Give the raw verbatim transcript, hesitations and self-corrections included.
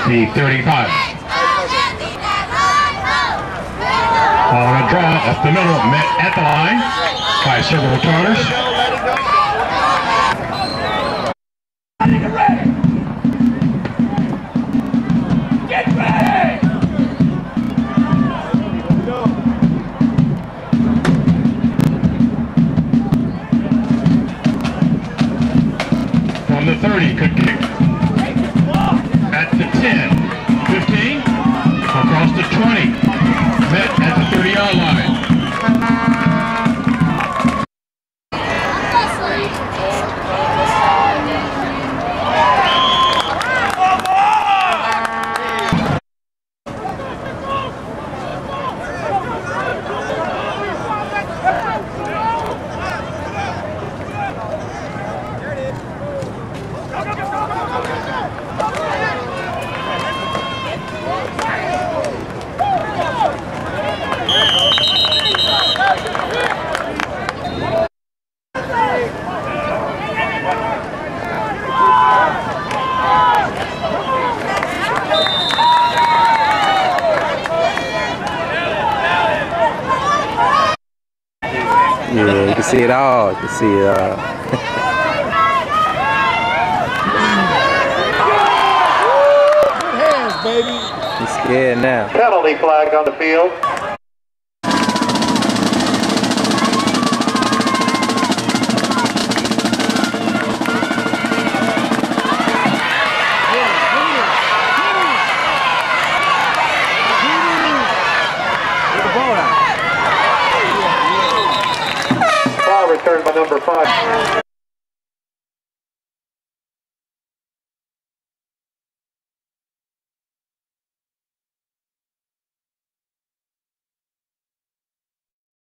the thirty-five. On a draw up the middle, met at the line by several returners. Get ready! From the thirty, could kick. At the ten, fifteen, across the twenty, met at the thirty-yard line. Yeah, you can see it all. You can see it all. Good hands, baby. He's scared now. Penalty flag on the field. Ball returned by number five.